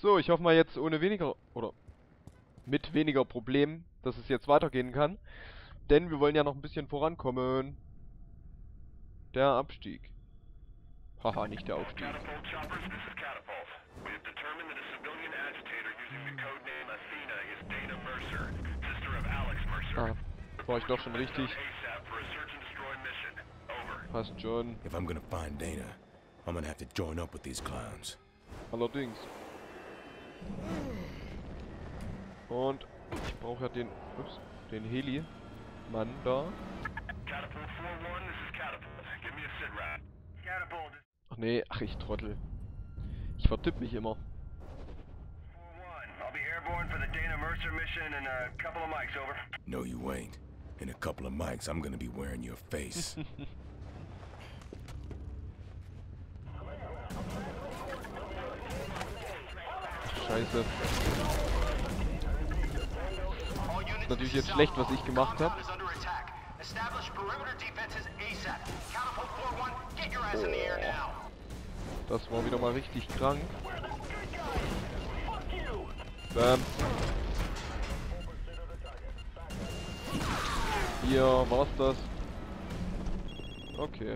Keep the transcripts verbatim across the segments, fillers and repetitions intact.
So, ich hoffe mal jetzt ohne weniger, oder mit weniger Problemen, dass es jetzt weitergehen kann. Denn wir wollen ja noch ein bisschen vorankommen. Der Abstieg. Haha, nicht der Aufstieg. Ah, war ich doch schon richtig. Passt schon. If I'm gonna find Dana, I'm gonna have to join up with these clowns. Allerdings. Und ich brauche ja den, ups, den Heli-Mann da. Ach nee, ach ich Trottel. Ich vertipp mich immer. No, you ain't. In a couple of mics, I'm gonna be wearing your face. Scheiße. Ist natürlich jetzt schlecht, was ich gemacht habe. Oh. Das war wieder mal richtig krank. Bam. Hier war's das. Okay.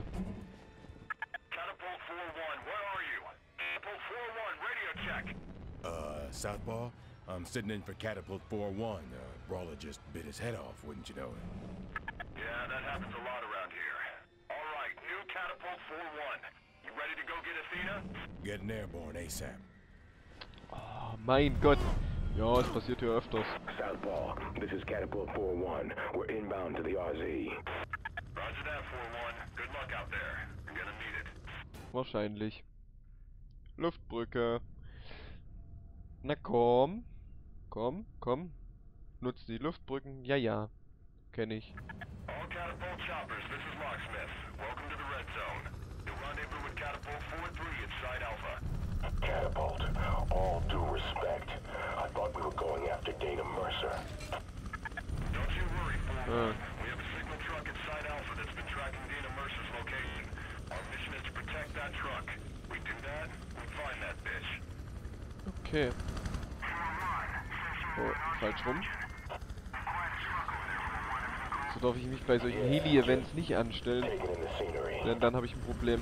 Uh, Southpaw, I'm sitting in for Catapult four one. Uh, Brawler just bit his head off, wouldn't you know it? Yeah, that happens a lot around here. All right, new Catapult four one. You ready to go get Athena? Getting airborne ASAP. Oh, mein Gott. Ja, es passiert hier öfters. Southpaw, this is Catapult four one. We're inbound to the R Z. Roger that, four one. Good luck out there. You're gonna need it. Wahrscheinlich. Luftbrücke. Na komm. Komm, komm. Nutzt die Luftbrücken. Ja, ja. Kenn ich. All Catapult choppers, this is Locksmith. Welcome to the red zone. You'll rendezvous with Catapult four three at Site Alpha. Catapult, all due respect. I thought we were going after Dana Mercer. Don't you worry, four one. Uh. We have a signal truck at Site Alpha that's been tracking Dana Mercer's location. Our mission is to protect that truck. We do that, we find that bitch. Okay. Oh, falsch rum. So darf ich mich bei solchen Heli-Events nicht anstellen. Denn dann habe ich ein Problem.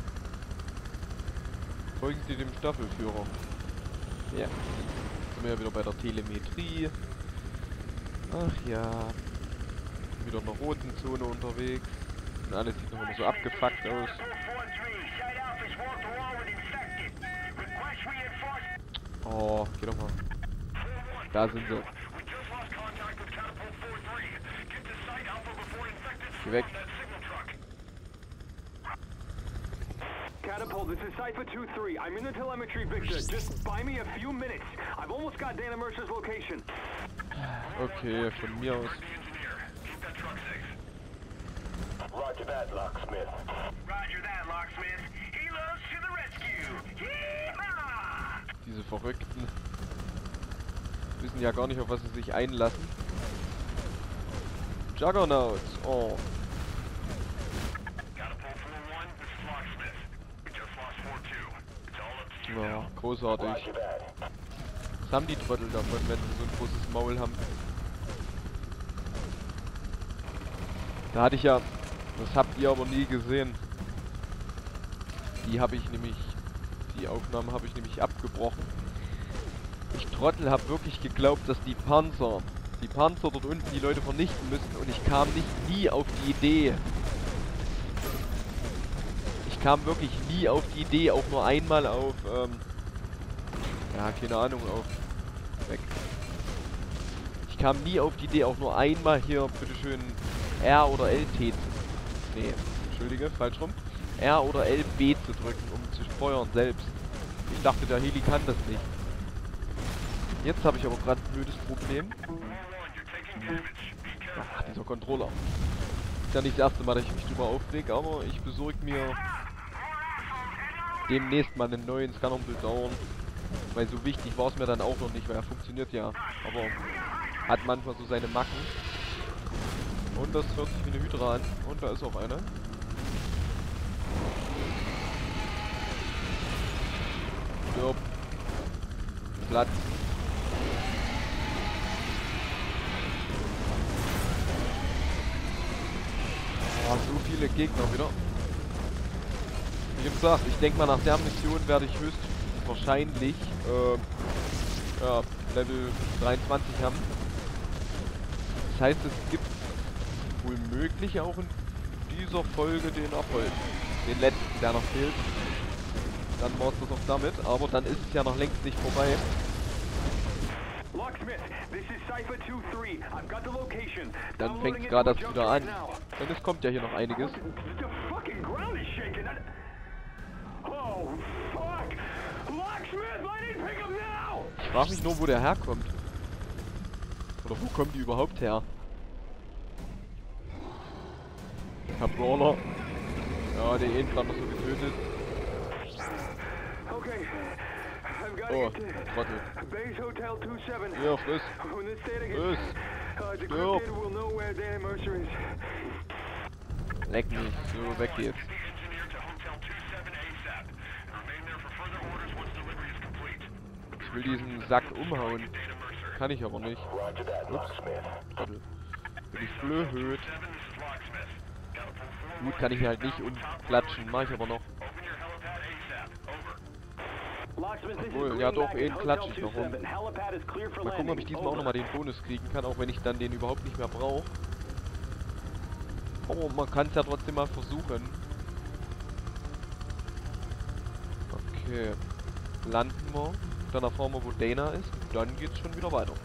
Folgen Sie dem Staffelführer. Ja. Sind wir ja wieder bei der Telemetrie. Ach ja. Wieder in der roten Zone unterwegs. Und alles sieht noch immer so abgefuckt aus. Oh, geh doch mal. Da sind sie. Geh weg. Catapult, this is Cypher two three. I'm in the telemetry, Victor. Just buy me a few minutes. I've almost got Dana Mercer's location. Okay, von mir aus. Roger that, Locksmith. Roger that, Locksmith. Helos to the rescue. Yeehaw! Diese Verrückten wissen ja gar nicht, auf was sie sich einlassen. Juggernauts. Oh. Ja, großartig. Was haben die Trottel davon, wenn sie so ein großes Maul haben? Da hatte ich ja, das habt ihr aber nie gesehen. Die habe ich nämlich, die Aufnahmen habe ich nämlich abgebrochen. Ich Trottel habe wirklich geglaubt, dass die Panzer, die Panzer dort unten die Leute vernichten müssen und ich kam nicht nie auf die Idee. Ich kam wirklich nie auf die Idee, auch nur einmal auf, ähm, ja, keine Ahnung, auf, weg. Ich kam nie auf die Idee, auch nur einmal hier, bitteschön, R oder L T zu, nee, entschuldige, falsch rum, R oder L B zu drücken, um zu feuern selbst. Ich dachte, der Heli kann das nicht. Jetzt habe ich aber gerade ein blödes Problem. Ach, dieser Controller. Ist ja nicht das erste Mal, dass ich mich drüber aufrege, aber ich besorge mir demnächst mal einen neuen Scanner-Bildauern. Weil so wichtig war es mir dann auch noch nicht, weil er funktioniert ja. Aber hat manchmal so seine Macken. Und das hört sich wie eine Hydra an. Und da ist auch eine. Stirb. Platz. Oh, so viele Gegner wieder. Wie gesagt, ich denke mal, nach der Mission werde ich höchstwahrscheinlich äh, ja, Level dreiundzwanzig haben. Das heißt, es gibt wohl möglich auch in dieser Folge den Erfolg. Den letzten, der noch fehlt. Dann war es das auch damit, aber dann ist es ja noch längst nicht vorbei. Dann fängt es gerade erst wieder an. Denn es kommt ja hier noch einiges. Ich frage mich nur, wo der herkommt. Oder wo kommen die überhaupt her? Herr Brawler. Ja, der ihn gerade noch so getötet. Oh, Trottel. Ja, friss. Friss. Stirb. Leck mich. So, weg geht's. Ich will diesen Sack umhauen. Kann ich aber nicht. Ups. Trottel. Bin ich blöd. Gut, kann ich halt nicht umklatschen. Mach ich aber noch. Obwohl, ja doch, einen klatsche ich noch um. Mal gucken, ob ich diesmal auch nochmal den Bonus kriegen kann, auch wenn ich dann den überhaupt nicht mehr brauche. Aber man kann es ja trotzdem mal versuchen. Okay. Landen wir. Dann erfahren wir, wo Dana ist. Und dann geht's schon wieder weiter.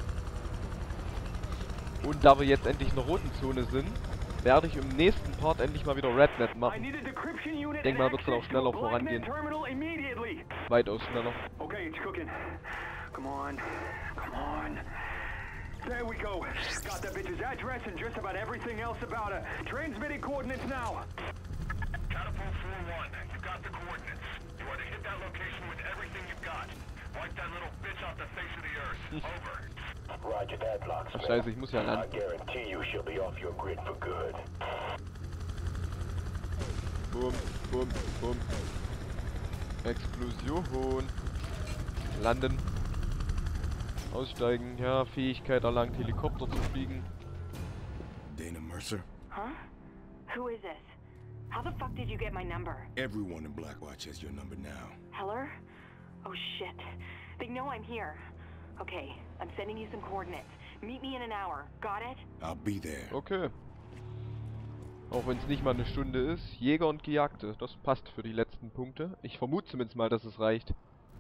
Und da wir jetzt endlich in der roten Zone sind, werde ich im nächsten Part endlich mal wieder Rednet machen. Ich denke mal, wird es dann auch schneller vorangehen. Weitaus schneller. Okay, it's cooking. Come on. Come on. There we go. Got the bitch's address and just about everything else about her. Transmitting coordinates now. Catapult four one, you got the coordinates. You want to hit that location with everything you've got. Wipe that little bitch off the face of the earth. Over. Roger that, Locksmith. Scheiße, ich muss ja I landen. guarantee you she'll be off your grid for good. Boom, boom, boom. Explosion. Landen. Aussteigen. Ja, Fähigkeit erlangt, Helikopter zu fliegen. Dana Mercer? Huh? Who is this? How the fuck did you get my number? Everyone in Blackwatch has your number now. Heller? Oh shit. They know I'm here. Okay, I'm sending you some coordinates. Meet me in an hour. Got it? I'll be there. Okay. Auch wenn es nicht mal eine Stunde ist. Jäger und Gejagte. Das passt für die letzten Punkte. Ich vermute zumindest mal, dass es reicht.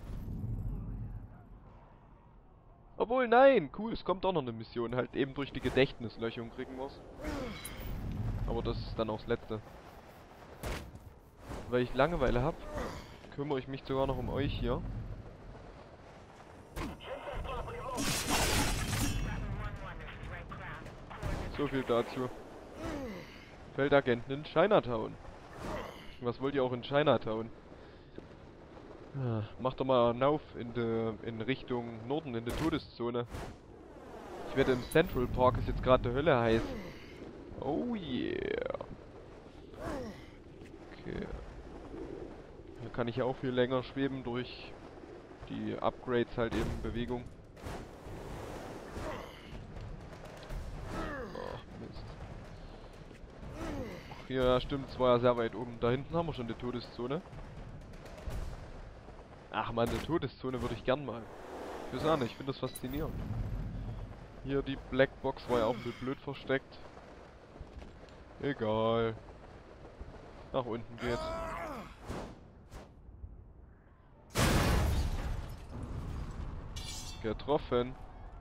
Obwohl, nein! Cool, es kommt auch noch eine Mission. Halt eben durch die Gedächtnislöchung kriegen wir's. Aber das ist dann auch das Letzte. Weil ich Langeweile habe, kümmere ich mich sogar noch um euch hier. So viel dazu. Feldagenten in Chinatown. Was wollt ihr auch in Chinatown? Ja, macht doch mal einen Lauf in, de, in Richtung Norden, in der Todeszone. Ich wette, im Central Park ist jetzt gerade der Hölle heiß. Oh yeah. Okay. Hier kann ich ja auch viel länger schweben durch die Upgrades halt eben, Bewegung. Ja, stimmt, es war ja sehr weit oben. Da hinten haben wir schon die Todeszone. Ach man, die Todeszone würde ich gern mal. Ich weiß auch nicht, ich finde das faszinierend. Hier, die Blackbox war ja auch ein bisschen blöd versteckt. Egal. Nach unten geht's. Getroffen.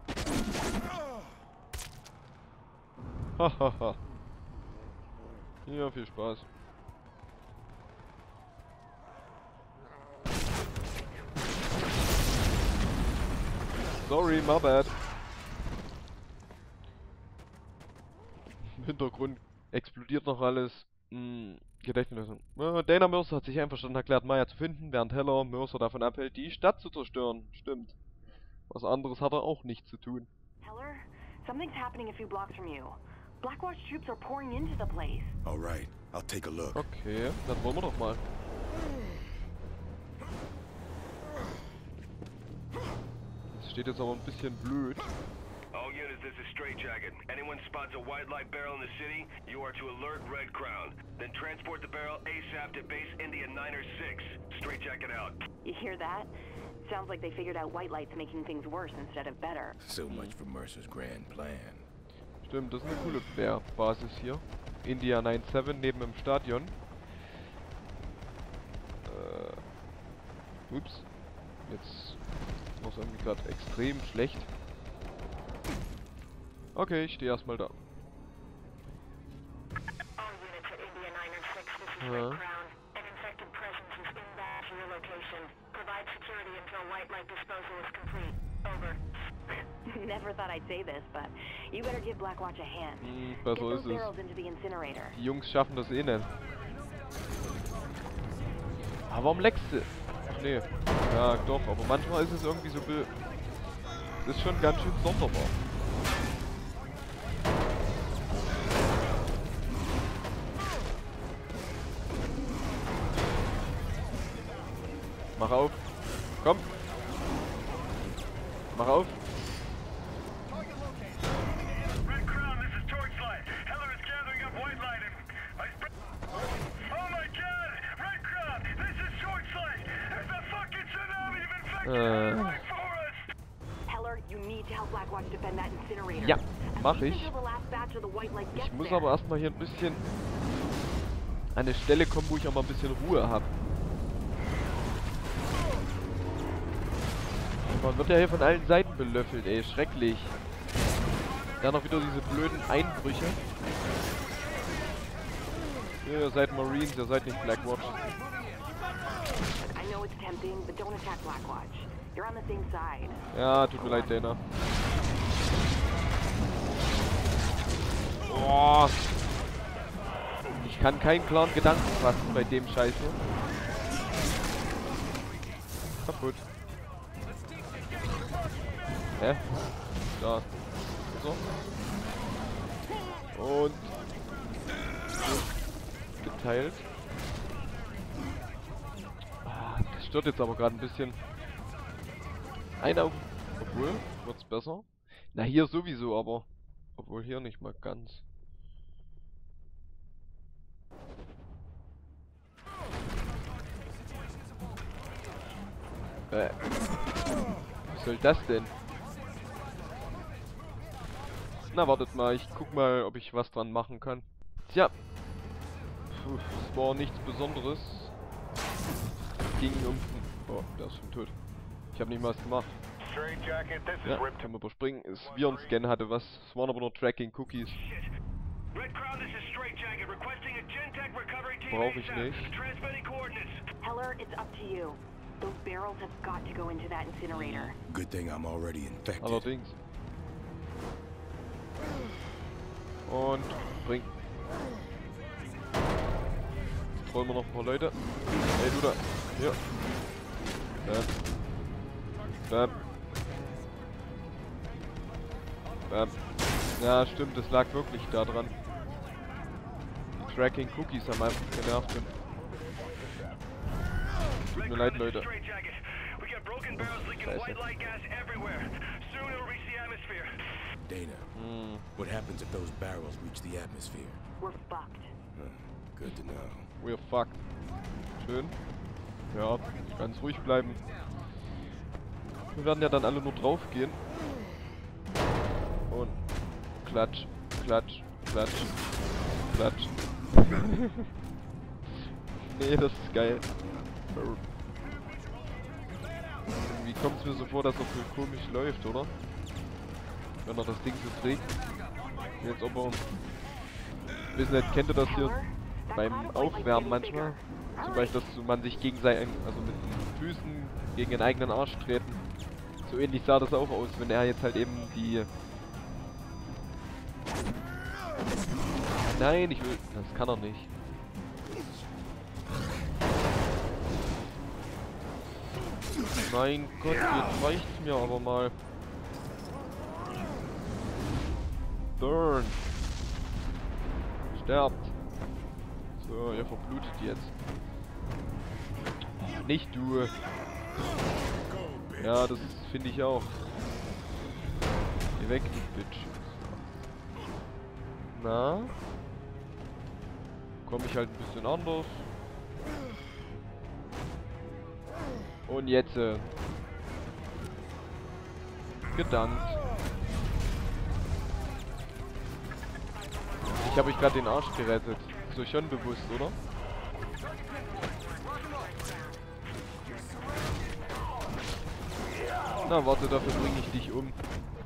Hahaha. Ja, viel Spaß. Sorry, my bad. Im Hintergrund explodiert noch alles. Hm, Gedächtnis. Ja, Dana Mercer hat sich einverstanden erklärt, Maya zu finden, während Heller Mercer davon abhält, die Stadt zu zerstören. Stimmt. Was anderes hat er auch nicht zu tun. Heller, something's happening a few blocks from you. Blackwatch troops are pouring into the place. All right, I'll take a look. Okay, dann wollen wir doch mal. Das steht jetzt aber ein bisschen blöd. All units, this is Straight Jacket. Anyone spots a white light barrel in the city, you are to alert Red Crown. Then transport the barrel ASAP to base India Niner six. Straight Jacket out. You hear that? Sounds like they figured out white light's making things worse instead of better. So much for Mercer's grand plan. Stimmt, das ist eine coole Bär-Basis hier. India neun sieben neben dem Stadion. Äh, ups. Jetzt war es irgendwie gerade extrem schlecht. Okay, ich stehe erstmal da. All units at India Niner six, this is Ja. Red Crown. An infected presence is inbound to your location. Provide security until white light disposal is complete. Over. Never thought I'd say this, but you better give Blackwatch a hand. Hm, Get besser those ist es. barrels into the incinerator. Die Jungs schaffen das eh nicht. Aber warum leckst du? Ach nee. Ja, doch, aber manchmal ist es irgendwie so be... Das ist schon ganz schön sonderbar. Mach auf. Komm. Mach auf. Red Crown, this is Torchlight. Heller is gathering up white light and... I sp- oh my god! Red Crown, this is Torchlight! There's a fucking tsunami of infected Äh. right for us! Heller, you need to help Blackwatch defend that incinerator. Ja, At mach least ich. until the last batch of the white light Ich gets muss there. aber erstmal hier ein bisschen an eine Stelle kommen, wo ich auch mal ein bisschen Ruhe habe. Man wird ja hier von allen Seiten belöffelt, ey, schrecklich. Dann noch wieder diese blöden Einbrüche. Ja, ihr seid Marines, ihr seid nicht Blackwatch. I know it's tempting, but don't attack Blackwatch. You're on the same side. Ja, tut mir leid, Dana. Boah. Ich kann keinen klaren Gedanken fassen bei dem Scheiß hier. Kaputt. Hä? Da. So. Und geteilt. Ah, das stört jetzt aber gerade ein bisschen. Ein Auge. Obwohl, wird's besser. Na, hier sowieso, aber. Obwohl hier nicht mal ganz. Äh. Was soll das denn? Na, wartet mal, ich guck mal, ob ich was dran machen kann. Tja. Puh, es war nichts Besonderes. Es ging um... Oh, der ist schon tot. Ich habe nicht mal was gemacht. Straight Jacket, this Ja, können wir überspringen. Es Virenscan hatte was. Es waren aber nur Tracking-Cookies. Red Crown, this is Straight Jacket, requesting a Gentech recovery team Brauche ich ASAP. nicht. Transmitting coordinates. Heller, it's up to you. Those barrels have got to go into that incinerator. Good thing I'm already infected. Allerdings. Und spring. Jetzt wollen wir noch ein paar Leute. Hey, du da. Hier. Bam. Bam. Bam. Ja, stimmt, das lag wirklich da dran. Die Tracking Cookies haben einfach genervt. Tut mir leid, Leute. Straight Jacket, we got broken barrels leaking Scheiße. white light gas everywhere. Soon it'll reach the atmosphere. Dana, Hm, what happens if those barrels reach the atmosphere? We're fucked. Huh, good to know. we're fucked. Schön. Ja, ganz ruhig bleiben. Wir werden ja dann alle nur drauf gehen. Und klatsch, klatsch, klatsch, klatsch. Nee, das ist geil. Irgendwie kommt es mir so vor, dass er so komisch läuft, oder? Wenn er das Ding so dreht. Jetzt aber... Wissen nicht, kennt ihr das hier beim Aufwärmen manchmal? Zum Beispiel, dass man sich gegenseitig, also mit den Füßen gegen den eigenen Arsch treten. So ähnlich sah das auch aus, wenn er jetzt halt eben die... Nein, ich will... Das kann er nicht. Mein Gott, jetzt reicht's mir aber mal. Burn. Sterbt. So, ihr verblutet jetzt. Nicht du. Go, Ja, das finde ich auch. Geh weg, du Bitch. Na? Komme ich halt ein bisschen anders. Und jetzt, äh, gedankt. Ich habe euch gerade den Arsch gerettet. Ist euch schon bewusst, oder? Na, warte, dafür bringe ich dich um.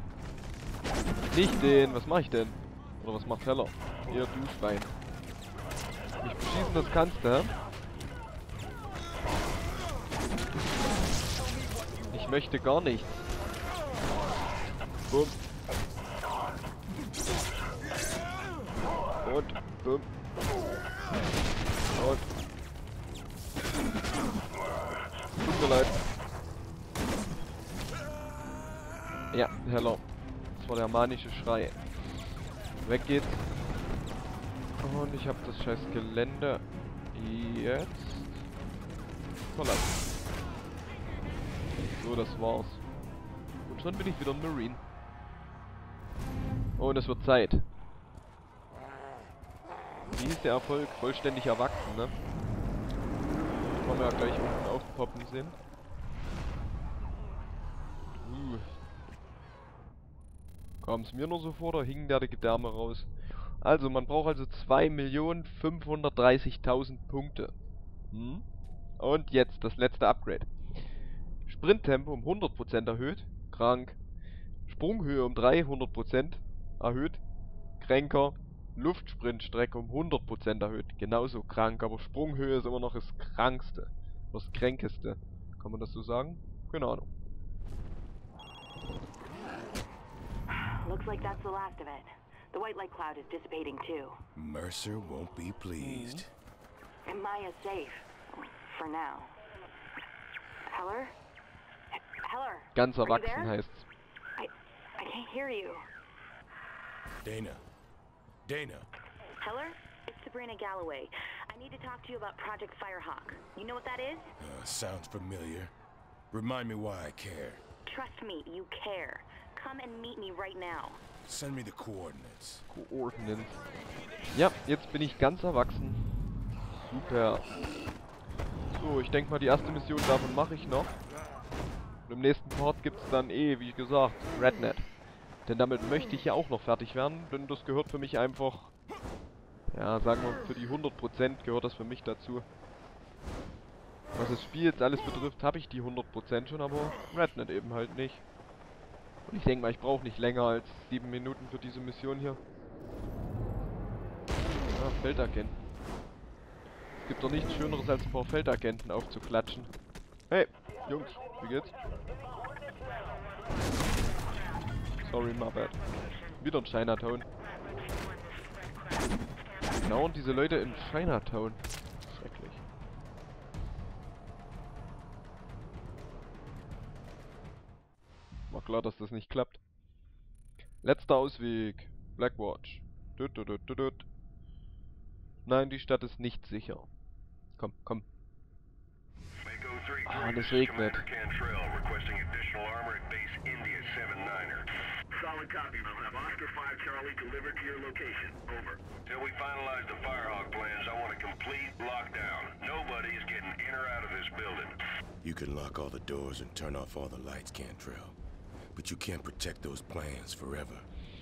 Nicht den, was mache ich denn? Oder was macht Heller? Ihr du Schwein. Mich beschießen, das kannst du, hä? Ich möchte gar nichts. Bumm. Und bumm. Und. Tut mir leid. Ja, Heller. Das war der manische Schrei. Weg geht's. Und ich habe das scheiß Gelände jetzt verlassen. So, das war's. Und schon bin ich wieder ein Marine. Und es wird Zeit. Wie hieß der Erfolg? Vollständig erwachsen, ne? Das können wir ja gleich unten aufpoppen sehen. Uh. Kam es mir nur so vor, da hing der Gedärme raus. Also, man braucht also zwei Millionen fünfhundertdreißigtausend Punkte. Hm? Und jetzt das letzte Upgrade. Sprinttempo um hundert Prozent erhöht. Krank. Sprunghöhe um dreihundert Prozent erhöht. Kränker. Luftsprintstrecke um hundert Prozent erhöht. Genauso krank, aber Sprunghöhe ist immer noch das Krankste. Das Kränkeste. Kann man das so sagen? Keine Ahnung. Looks like that's the last of it. The white light cloud is dissipating too. Mercer won't be pleased. And Maya's safe. For now. Heller? H Heller? Ganz are you erwachsen there? heißt's. I, I can't hear you. Dana. Dana. Heller? It's Sabrina Galloway. I need to talk to you about Project Firehawk. You know what that is? Uh, sounds familiar. Remind me why I care. Trust me, you care. Come and meet me right now. Send me the coordinates. Coordinates. Ja, jetzt bin ich ganz erwachsen. Super. So, ich denke mal, die erste Mission davon mache ich noch. Und im nächsten Part gibt es dann eh, wie gesagt, Rednet. Denn damit möchte ich ja auch noch fertig werden, denn das gehört für mich einfach... Ja, sagen wir, für die hundert Prozent gehört das für mich dazu. Was das Spiel jetzt alles betrifft, habe ich die hundert Prozent schon, aber Rednet eben halt nicht. Und ich denke mal, ich brauche nicht länger als sieben Minuten für diese Mission hier. Ah, Feldagenten. Es gibt doch nichts Schöneres, als ein paar Feldagenten aufzuklatschen. Hey, Jungs, wie geht's? Sorry, my bad. Wieder in Chinatown. Genau, und diese Leute in Chinatown. Schrecklich. War klar, dass das nicht klappt. Letzter Ausweg. Blackwatch. Dut, dut, dut, dut, dut. Nein, die Stadt ist nicht sicher. Komm, komm. Ah, und es regnet. Solid copy. We'll have Oscar five Charlie delivered to your location. Over. Till we finalize the Firehawk plans, I want a complete lockdown. Nobody is getting in or out of this building. You can lock all the doors and turn off all the lights, Cantrell. But you can't protect those plans forever.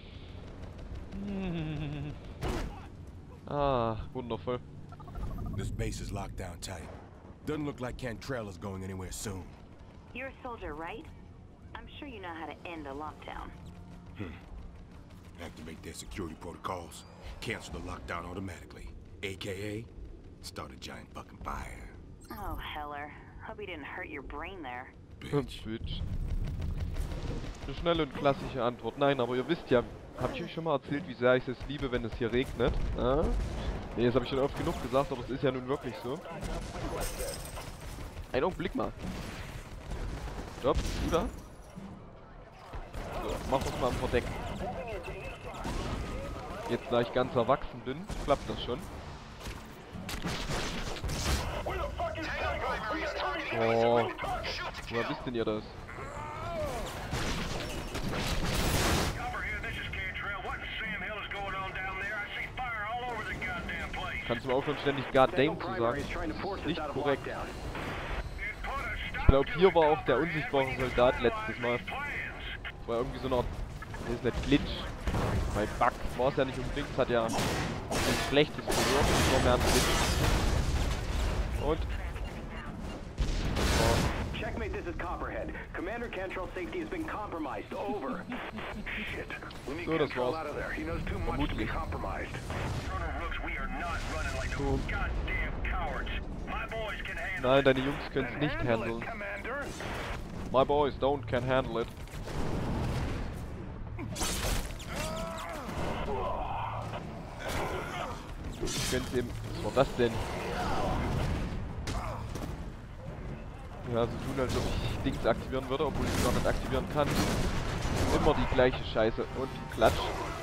Ah, wundervoll. This base is locked down tight. Doesn't look like Cantrell is going anywhere soon. You're a soldier, right? I'm sure you know how to end a lockdown. Hmm. Activate their security protocols. Cancel the lockdown automatically. A K A start a giant fucking fire. Oh, Heller. Hope he didn't hurt your brain there. Bitch. Bitch. Eine schnelle und klassische Antwort. Nein, aber ihr wisst ja, habe ich euch schon mal erzählt, wie sehr ich es liebe, wenn es hier regnet? Ah? Nee, das habe ich schon oft genug gesagt, aber es ist ja nun wirklich so. Einen Augenblick mal. Stopp, du da? So, mach das mal am Verdeck. Jetzt, da ich ganz erwachsen bin, klappt das schon. Oh, woher wisst denn ihr das? Kannst du aufhören, ständig God damn zu sagen? Das ist nicht korrekt. Ich glaube, hier war auch der unsichtbare Soldat letztes Mal. Das war irgendwie so eine Art, das ist nicht Glitch. Bei Bug war es ja nicht unbedingt, es hat ja ein schlechtes Gehör, das war mehr ein Glitch. Und? Oh. Checkmate, this is Copperhead. Commander Cantrell's safety has been compromised. Over. Shit. We need So, das Cantrell war's. out of there. He knows too much to be Vermutlich. compromised. So. Nein, deine Jungs können es nicht Handle handeln. it, Commander. My boys don't can handle it. Ich gönn's ihm. Was war das denn? Ja, so tun, als ob ich Dings aktivieren würde, obwohl ich es gar nicht aktivieren kann. Immer die gleiche Scheiße. Und Klatsch.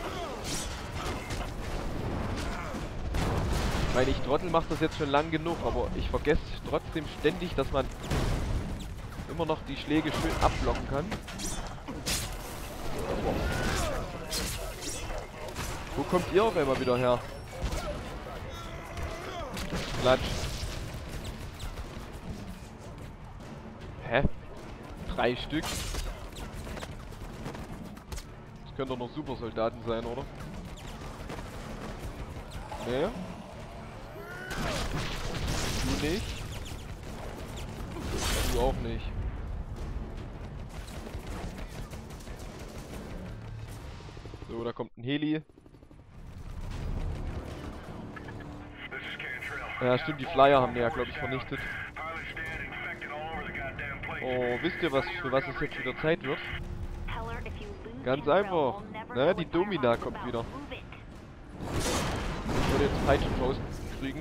Ich meine, ich Trottel macht das jetzt schon lang genug, aber ich vergesse trotzdem ständig, dass man immer noch die Schläge schön abblocken kann. Wo kommt ihr auf einmal wieder her? Klatsch. Hä? Drei Stück? Das können doch noch Supersoldaten sein, oder? Nee? Du nicht? Du auch nicht. So, da kommt ein Heli. Ja, stimmt, die Flyer haben wir ja, glaube ich, vernichtet. Oh, wisst ihr, was für was es jetzt wieder Zeit wird? Ganz einfach. Ne, die Domina kommt wieder. Ich würde jetzt Peitschenfaust kriegen.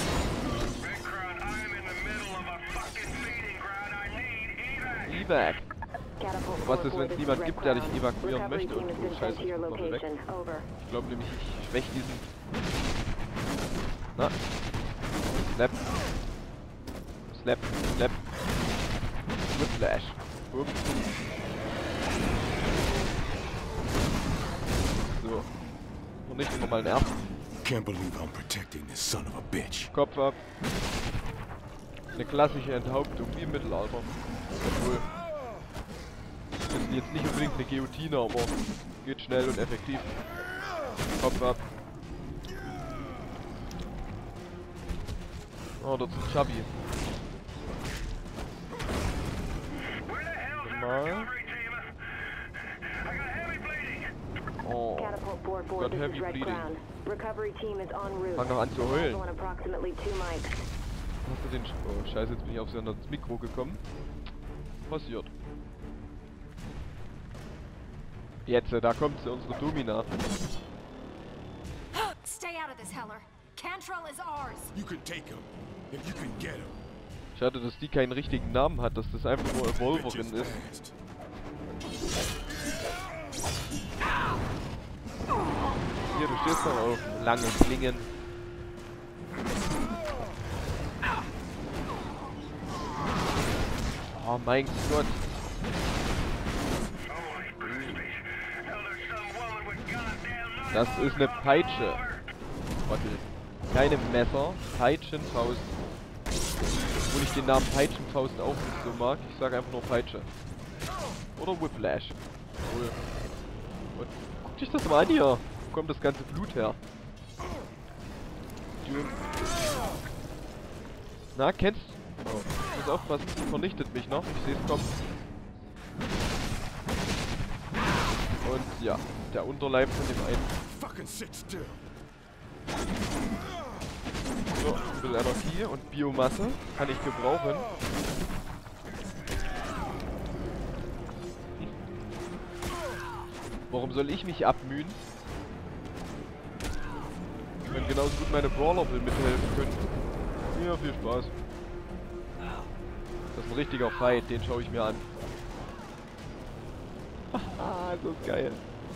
Evac. Was ist, wenn es niemand gibt, der dich evakuieren möchte? Und oh, scheiße, ich muss noch weg. Ich glaube nämlich, ich schwäche diesen... Na? Slap. Slap. Slap. Whiplash. Ups. So. Und nicht immer mal einen ersten. Can't believe I'm protecting this son of a bitch. Kopf ab. Eine klassische Enthauptung, wie im Mittelalter. Obwohl. Das ist jetzt nicht unbedingt eine Guillotine, aber geht schnell und effektiv. Kopf ab. Oh, dort ist ein Chubby. Mal. Oh, got heavy bleeding. Fang noch an zu heulen. Hast du den... Sch oh, scheiße, jetzt bin ich auf so das Mikro gekommen. Passiert. Jetzt, da kommt sie, unsere Domina. Stay out of this, Heller. Cantrell is ours. You can take him. If you can get him. Schade, dass die keinen richtigen Namen hat, dass das einfach nur Evolverin ist. Hier, du stehst doch auf lange Klingen. Oh mein Gott. Das ist eine Peitsche. Warte. Keine Messer. Peitschenfaust. Obwohl ich den Namen Peitschenfaust auch nicht so mag. Ich sage einfach nur Peitsche. Oder Whiplash. Cool. Und guck dich das mal an hier. Wo kommt das ganze Blut her? Na, kennst du? Oh, ich muss aufpassen, sie vernichtet mich noch. Ich sehe es kommen. Und ja, der Unterleib von dem einen. Fucking sit still. So, ein bisschen Energie und Biomasse kann ich gebrauchen. Warum soll ich mich abmühen? Wenn genauso gut meine Brawler mithelfen können. Ja, viel Spaß. Das ist ein richtiger Fight, den schaue ich mir an. Haha, das ist geil.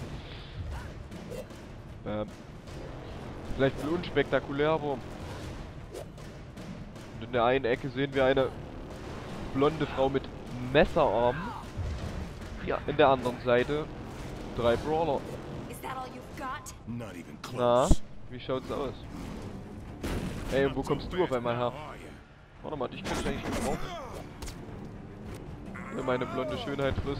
Ähm. Vielleicht ein unspektakulär, aber... Und in der einen Ecke sehen wir eine blonde Frau mit Messerarm. Ja, in der anderen Seite drei Brawler. Is that all you've got? Not even Na, close. wie schaut's aus? Ey, und wo kommst du auf einmal her? Warte mal, dich könnte ich eigentlich gebrauchen. Ja, meine blonde Schönheit frisst.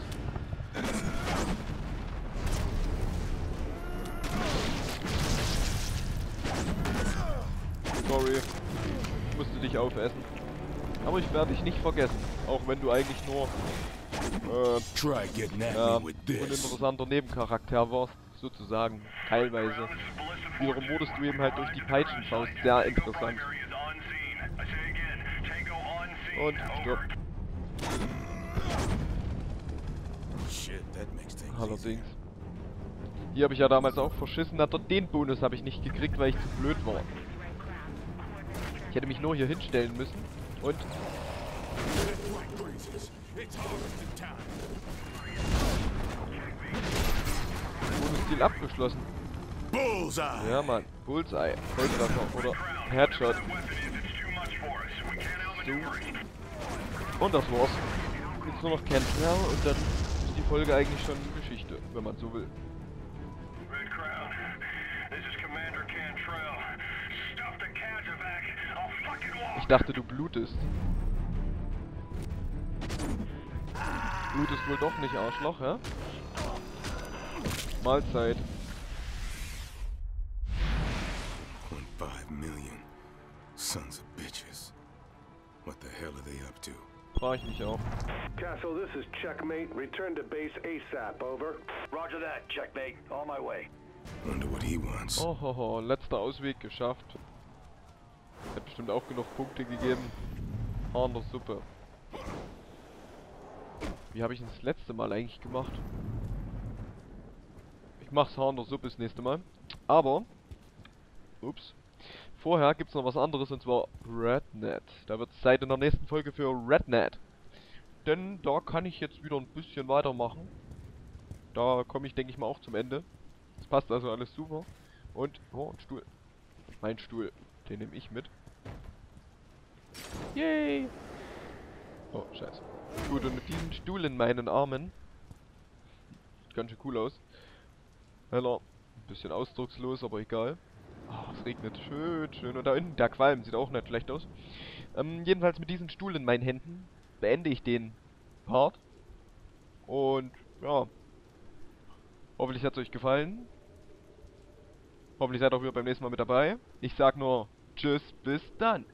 Sorry. Ich musste dich aufessen. Aber ich werde dich nicht vergessen. Auch wenn du eigentlich nur äh, Try getting at ja, me with this. uninteressanter Nebencharakter warst, sozusagen. Teilweise. Wiederum wurdest du eben halt durch die Peitschenfaust sehr interessant. Und stopp. Shit, that makes things easy. Allerdings. Hier habe ich ja damals auch verschissen, hat den Bonus habe ich nicht gekriegt, weil ich zu blöd war. Ich hätte mich nur hier hinstellen müssen und... Bonus-Deal abgeschlossen. Bullseye! Ja, Mann. Bullseye. Volltreffer oder Headshot. So. Und das war's. Jetzt nur noch Cantrell und dann ist die Folge eigentlich schon Geschichte, wenn man so will. Red Crown, this is Commander Cantrell. Stop the Kazovac. I'll fucking walk. Ich dachte, du blutest. Blutest wohl doch nicht, Arschloch, hä? Mahlzeit. point five million. Sons of bitches. What the hell are they up to? Frag ich mich auch. Castle, this is Checkmate. Return to base ASAP, over. Roger that, checkmate. On my way. Wonder what he wants. Oh, ho, ho, letzter Ausweg geschafft. Hat bestimmt auch genug Punkte gegeben. Haar in der Suppe. Wie habe ich denn das letzte Mal eigentlich gemacht? Ich mach's Haar in der Suppe das nächste Mal. Aber, ups, vorher gibt's noch was anderes und zwar Rednet. Da wird es Zeit in der nächsten Folge für Rednet. Denn da kann ich jetzt wieder ein bisschen weitermachen. Da komme ich, denke ich mal, auch zum Ende. Das passt also alles super. Und, oh, ein Stuhl. Mein Stuhl, den nehme ich mit. Yay! Oh, scheiße. Gut, und mit diesem Stuhl in meinen Armen. Sieht ganz schön cool aus. Heller, ein bisschen ausdruckslos, aber egal. Oh, es regnet schön, schön. Und da hinten der Qualm sieht auch nicht schlecht aus. Ähm, jedenfalls mit diesem Stuhl in meinen Händen beende ich den Part. Und, ja. Hoffentlich hat es euch gefallen. Hoffentlich seid auch wieder beim nächsten Mal mit dabei. Ich sag nur, tschüss, bis dann.